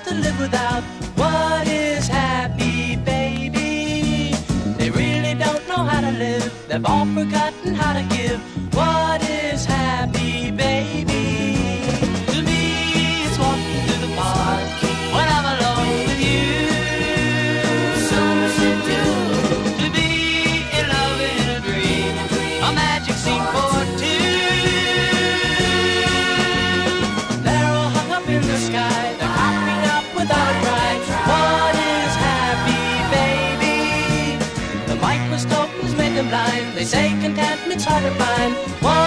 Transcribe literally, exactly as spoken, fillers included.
to live without. What is happy, baby? They really don't know how to live. They've all forgotten how to give. What is happy, baby? To me, it's walking through the park when I'm alone with you. So much to do. To be in love in a dream, a magic scene for two. They're all hung up in the sky. They're popping up without a cry. What is happy, baby? The microscope has made them blind. They say contentment's hard to find. What